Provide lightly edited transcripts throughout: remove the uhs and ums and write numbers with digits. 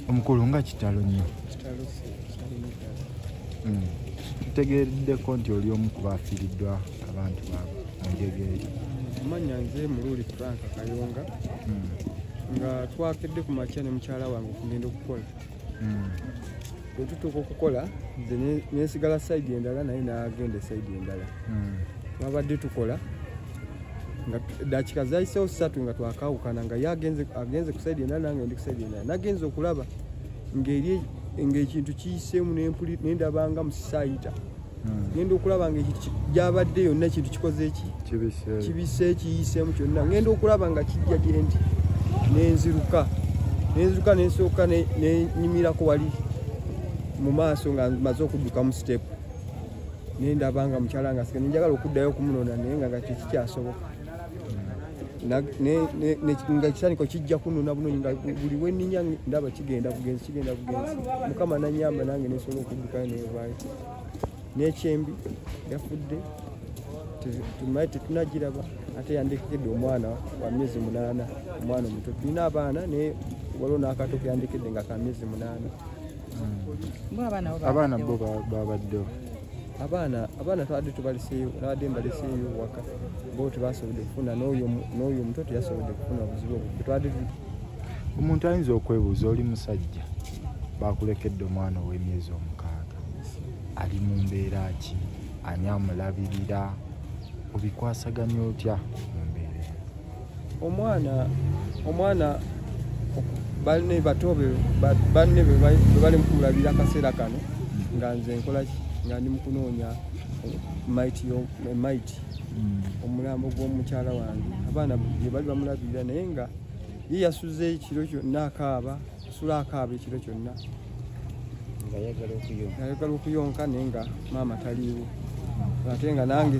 omukulu nga kitalo nnyo. Kitalo Tutegereddeko nti oli omu ku baafiiriddwa abantu baabwe mu Njegere. Amanya nze Mululi Frank Kayonga nga twakedde ku makya ne mukyala wange okugenda okukola. Bwe tutuuka okukola nze nesigala sayidi endala naye n'agenda sayidi endala. Twabadde tukola nga dakiika zayiseewo 3 nga twakawukana nga ye agenze ku sayidi endala nange ndi ku sayidi endala. Nagenze okulaba ng'ekintu kiyiseemu nendabanga mu sisayita. Ngenda okulaba nga gyabadde yonna ekintu kikoze eki kibise kiyiseemu kyonna. Ngenda okulaba nga kijja gye ndi nenziruka nensooka nenyimirako wali mu maaso nga maze okudduka mu step. Nendabanga mukyala nga sike njagala okuddayo okumunona naye nga tekikyasoboka. Nga kisaniko kijja kunona bunonyi nga buli wenninya ndaba kigenda bugenzi. Mukama nanyamba nange nesobola okuddukayo nevaayo. N'ekyembi yafudde tumaye tetunagiraba ate yandekedde omwana wa myezi 8 omwana omuto. Tulina abaana naye waliwo n'akato keyandekedde nga ka myezi 8. Abaana bo babaddewo. Abaana twadde tubaliseeyo nabadde mbaliseeyo waka bo tebasobodde kufuna n'oyo omuto teyasobodde kufuna buzibu obwo twadde. Omuntu ayinza okwebuuza oli musajja bakulekedde omwana ow'emyezi 6 ali mu mbeera ki? Ani amulabirira? Obikwasaganya otya mu mbeera? Omwana balina batobe banne bali mukulabira akaseera kano nga nze nkola ki nga ndi mukunoonya maiti omulambo gw'omukyala wange. Abaana bye bali bamulabirira naye nga ye yasuze ekiro kyonna akaaba ekiro kyonna nga yagala okuyonka naye nga maama taliiwo. Ate nga nange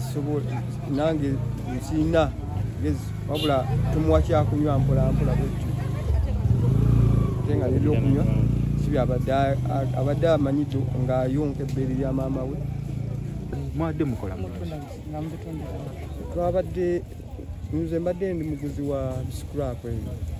nsiina wabula tumuwa kyakunywa mpola bwetyo. Ate nga nedi okunywa sibi abadde amanyidde ng'ayonka ebbeere lya maama we. Mwadde mukola twabadde nze mbadde ndi muguzi wa scrap eyo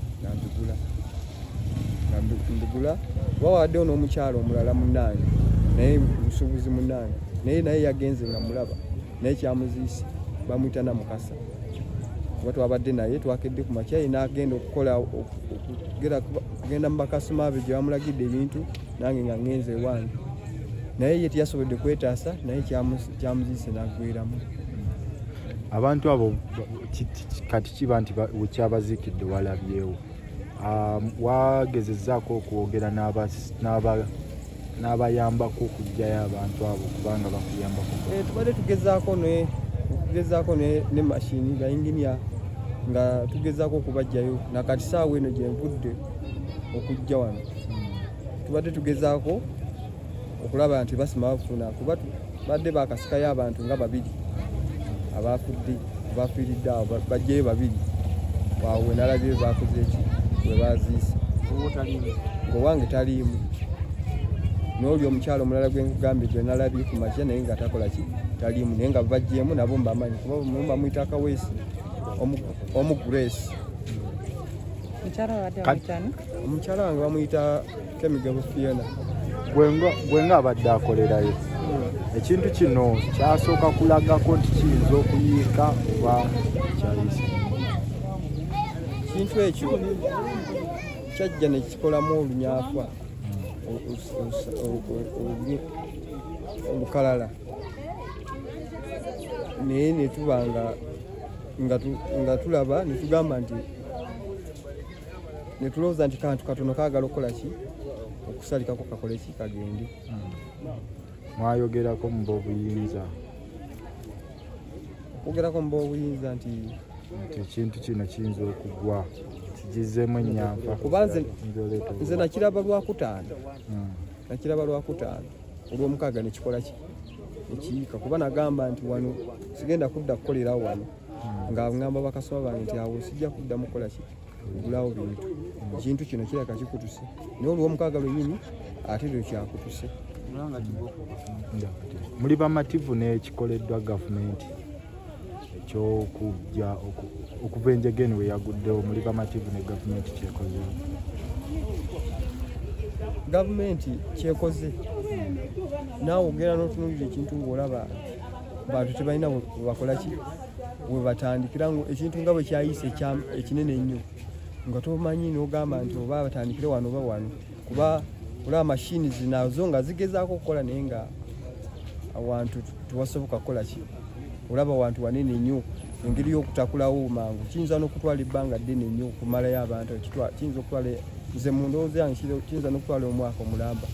mbigula wawaddewo n'omukyalo omulala munnange naye musuubuzi munnange naye yagenze nga mulaba naye kyamuziise bamuyita Namukasa. Kuba twabadde naye twakedde ku makya ye n'agenda okukola kugenda mu bakasoma be gye bamulagidde ebintu nange nga ngenze ewange naye ye teyasobodde kwetaasa naye kyamuziise n'aggweramu. Abantu abo kati kiba nti wekyabaziikidde walabyewo. Wagezezzaako okwogera n'abayambako okugyayo abantu abo kubanga bakuyambako? Tubadde tugezaako ne mashini nga inginia nga tugezaako okubajjayo nakati saawa eno gye nvudde okujja wano. Tubadde tugezaako okulaba nti basima bafuna kuba badde bakasikayo abantu nga 2 abafiiridde awo bajjayo 2 waawe nalabye bakoze eki bwe baziise ng'owange taliimu. N'oli omukyalo omulala gwe nkugambye gwe nalabye ku makya naye nga takola ki taliimu naye nga bajjeemu nabo mbamanyi kuba bamuyita Akaweesi omu Grace. Omukyala wange bamuyita Kemigabo Fiona. Gwe nga abadde akolerayo ekintu kino kyasooka kulagako nti kiyinza okuyiika oba kyayise? Ekintu ekyo kyajja ne kikolamu olunyaafa olukalala naye ne tuba nga tulaba ne tugamba nti ne tulowooza nti kantu katono kaagala okukola ki okusalikako kakole ki kagende. Mwayogerako mu b'obuyinza? Okwogerako mu b'obuyinza nti ekintu kino kiyinza okugwa kigizeemu ennyampa kuba nze nakiraba lwakutaano olw'omukaaga nekikola ki nekiyiika kuba nagamba nti wano sigenda kudda kukolerawo wano nga ngamba bakasoma bange nti awo sijja kuddamu kukola ki gulawo bintu. Ekintu kino kiraka kikutuse naye olw'omukaaga lwennyini ate lwe kyakutuse. Muli bamativu n'ekikoleddwa gavumenti ekyokujja okuva Enjegere we yaguddewo? Muli bamativu ne gavumenti kyekozeewo? gavumenti kyekoze naawe ogenda n'otunuulira ekintu ng'olaba bantu tebalina bakola ki we batandikira ekintu nga bwe kyayise ekinene ennyo nga tomanyi n'ogamba nti oba batandikire wano oba wano kuba olaba mashini zinazo nga zigezaako okukola naye nga awantu tewasoboka kukola ki olaba wantu wanene nnyo engeri y'okutakulawo mangu kiyinza n'okutwala ebbanga ddene nnyo okumalayo abantu kiyinza okutwala nze mu ndowooza yange kiyinza n'okutwala omwaka omulamba.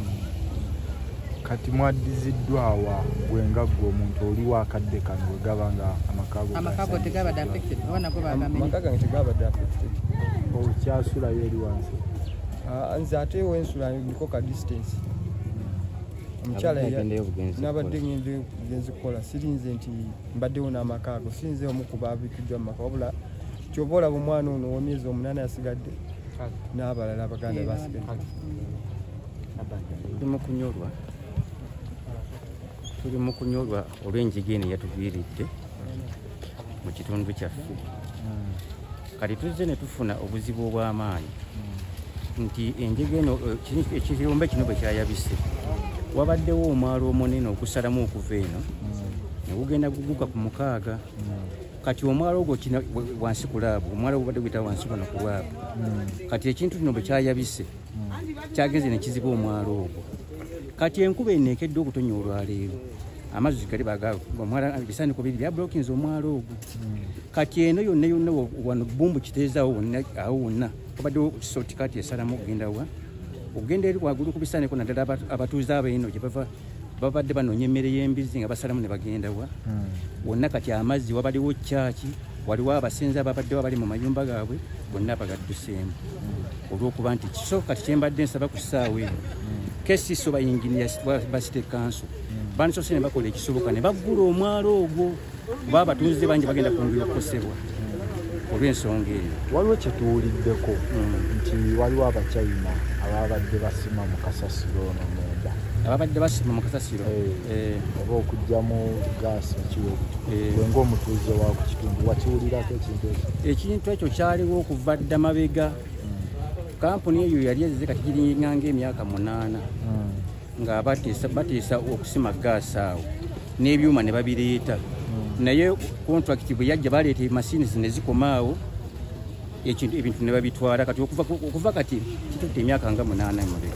Kati mwaddiziddwawa bwengagga omuntu oli wakadde kano bwe gaba nga amakago tegabadde affected oba nago bagamenye amaka gange tegabadde affected okyasulayo eri wansi nze ate wensula niko ka distance omukyala nabadde ngende kugenzi kukola sirinze nti mbaddewo n'amaka ago sirinze omu ku baabikiddwa mu maka wabula kyoba olaba omwana ono ow'emyezi 8 yasigadde n'abalala abaganda basigadde. Tuli mu kunyolwa olw'enjigi eno yatuviiridde mu kitundu kyaffe. Kati tuzze ne tufuna obuzibu obw'amaanyi nti enjigi eno ekirombe kino bwe kyayabise wabaddewo omwalo omunene ogusalamu okuva eno ne gugenda guguka ku 6. Kati omwalo ogwo wansi ku laabu omwalo obadde guyita wansi wano ku laabu kati ekintu kino bwe kyayabise kyagenze ne kiziba omwalo ogwo. Kati enkuba eneekedde okutonya olwaleero amazzi gali ebisaaniko biri byablokinze omwalo ogwo. Kati eno yonna wano bbumbu kiteezaawo awo wonna wabaddewo sotikati esalamu okugenda wa okugenda eri waggulu ku bisaaniko naddala abatuuze abeeno gye babadde banoonya emmere y'embizi nga basalamu ne bagenda wa wonna. Kati amazzi wabaliwo kyaki waliwo abasenzi ababadde bali mu mayumba gaabwe bonna bagadduseemu olw'okuba nti kisooka kati kyembadde nsaba ku ssaawa eno kesiso bayinginiya basite kanso banisose ne bakola ekisoboka ne baggula omwalo ogwo kuba abatuuze bangi bagenda kwongera okukosebwa olw'ensonga eyo. Waliwo kye tuwuliddeko nti waliwo abachina ababadde basima mu kasasiro ono munda ababadde basima mu kasasiro oba okugyamu gaasi kiwe ng'omutuuze wa ku kitundu wakiwulirako ekintu ekyo kyaliwo okuva dda mabega. Kampuni eyo yali ezze kati giringanga emyaka 8 nga bateesa okusima gaasi awo n'ebyuma ne babireeta naye kontrakiti bwe yajja baleeta mashini ne zikoma awo ebintu ne babitwala. Kati okuva kati kitudde emyaka nga 8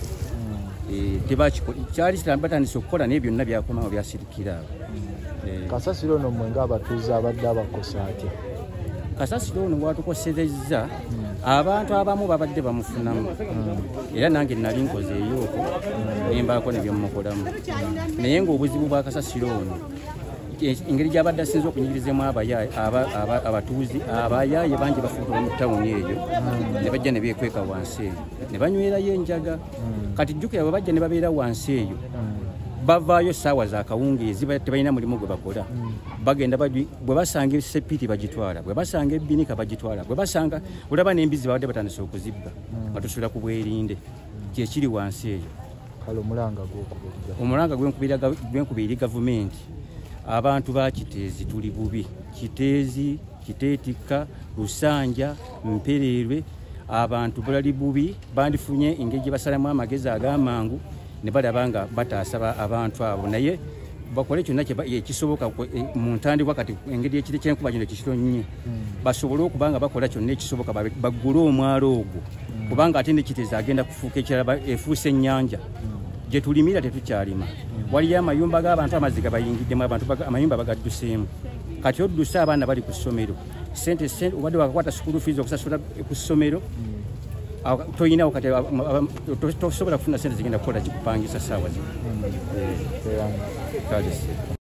emabega kyali batandise okukola naye byonna byakomawo byasirikira awo. Kasasiro ono mwe ng'abatuuze abadde abakosa atya? Kasasiro ono bwatukoserezza abantu abamu babadde bamufunamu era nange nali nkozeeyoko nembaako ne byemukolamu naye ng'obuzibu bwa kasasiro ono engeri gy'abadde asinza okunyigirizamu abatuuzi abayaaye bangi bafuuka mu tawuni eyo ne bajja ne beekweka wansi eyo ne banywerayo enjaga. Kati jjukira bwe bajja ne babeera wansi eyo bavaayo ssaawa za kawungeezi tebalina mulimu gwe bakola bagenda bwe basanga esepiti bagitwala bwe basanga ebbinika bagitwala bwe basanga olaba n'embizi babadde batandise okuzibba nga tusula ku bwerinde kyekiri wansi eyo. Kale omulanga gwenkubira gavumenti abantu ba Kiteezi tuli bubi. Kiteezi, Kiteetikka, Lusanja, Mpererwe abantu bali bubi bandifunye engeri gye basalamu amagezi ag'amangu ne balaba nga bataasaba abantu abo naye bakole kyonna ekisoboka mu ntandikwa kati engeri ekiri kyenkuba kino ekitonnye basobole okuba nga bakola kyonna ekisoboka baggule omwalo ogwo kubanga ate ne Kiteezi agenda kufuuka ekirala efuuse ennyanja gye tulimira tetukyalima. Waliyo amayumba g'abantu amazzi gabayingiddemu abantu amayumba bagadduseemu. Kati oddusa abaana bali ku ssomero sente obadde wakakwata school fees okusasula ku ssomero toyinawo kati tosobola kufuna sente zigenda kukola kikupangisa ssaawa zino.